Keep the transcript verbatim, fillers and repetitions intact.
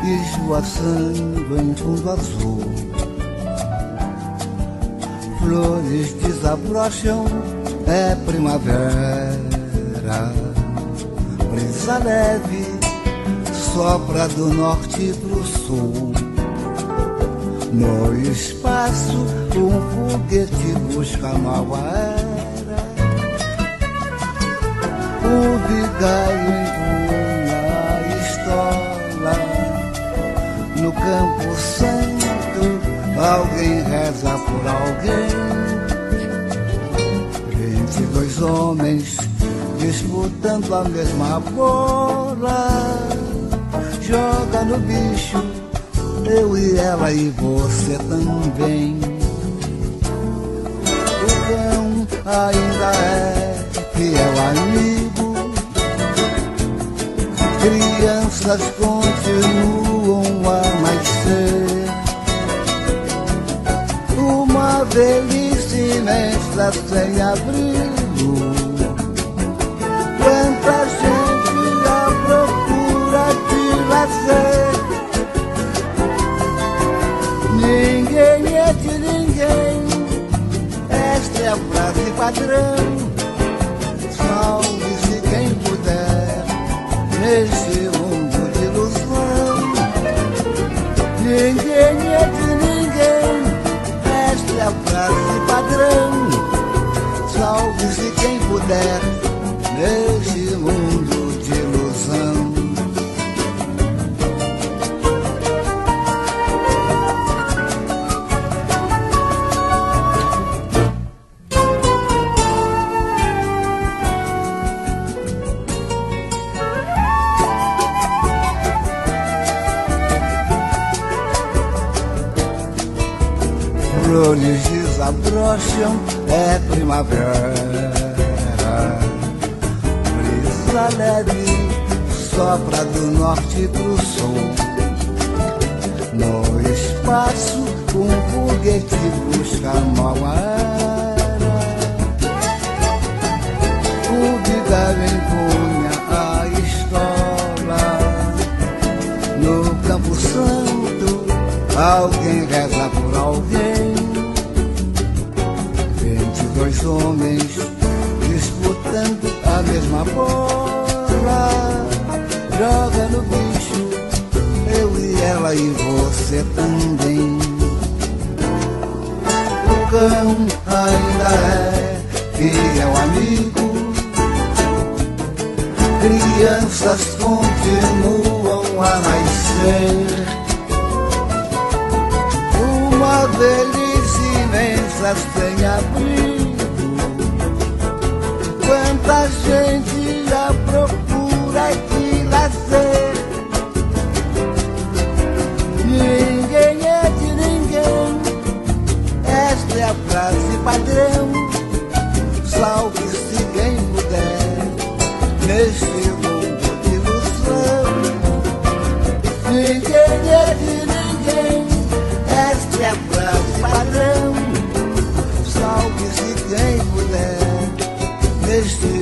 esvoaçando em fundo azul. Flores desabrocham, é primavera. Brisa leve sopra do norte pro sul. No espaço um foguete busca nova era. O vigário empunha a estola. No campo santo alguém reza por alguém. Vinte e dois homens disputando a mesma bola. Joga no bicho, eu e ela e você também. O cão ainda é fiel amigo. Crianças continuam a nascer. Uma velhice imensa sem abrigo. Quanta gente à procura de lazer. Ninguém é de ninguém, esta é a frase padrão. Salve-se quem puder neste mundo de ilusão. Ninguém é de ninguém, esta é a frase padrão. Salve-se quem puder neste mundo de ilusão. Flores desabrocham, é primavera. Brisa leve sopra do norte pro sul. No espaço um foguete busca nova era. O vigário empunha a estola. No campo santo alguém reza por alguém. Vinte e dois homens disputando a mesma bola. Joga no bicho, eu e ela e você também. O cão ainda é fiel amigo. Crianças continuam a nascer. Uma velhice imensa sem abrigo. Quanta gente à procura de lazer. Ninguém é de ninguém, esta é a frase padrão. Salve-se quem puder neste mundo de ilusão. Ninguém é de ninguém, esta é a frase padrão. Salve-se quem puder neste